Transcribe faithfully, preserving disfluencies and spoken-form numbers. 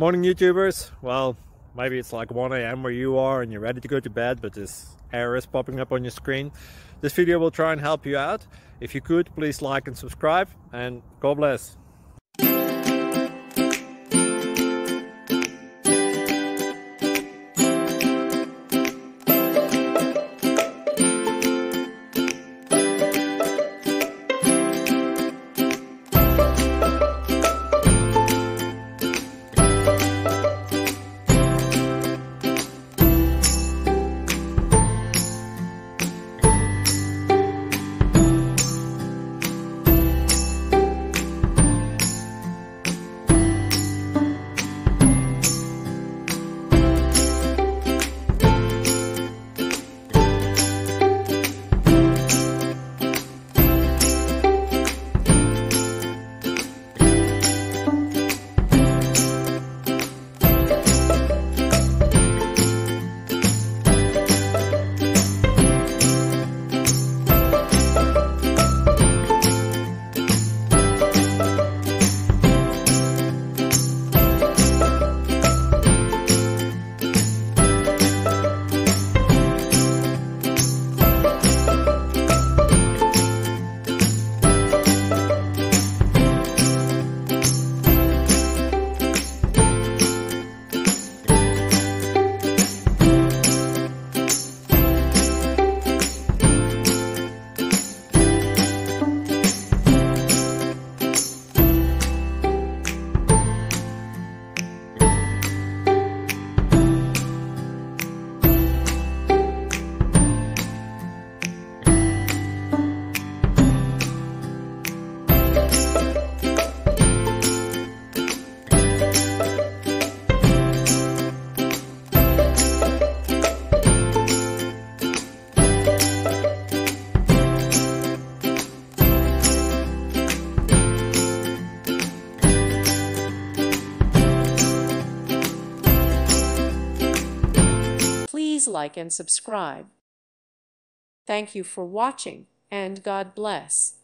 Morning YouTubers. Well, maybe it's like one A M where you are and you're ready to go to bed, but this error is popping up on your screen. This video will try and help you out. If you could, please like and subscribe, and God bless. Please like and subscribe. Thank you for watching, and God bless.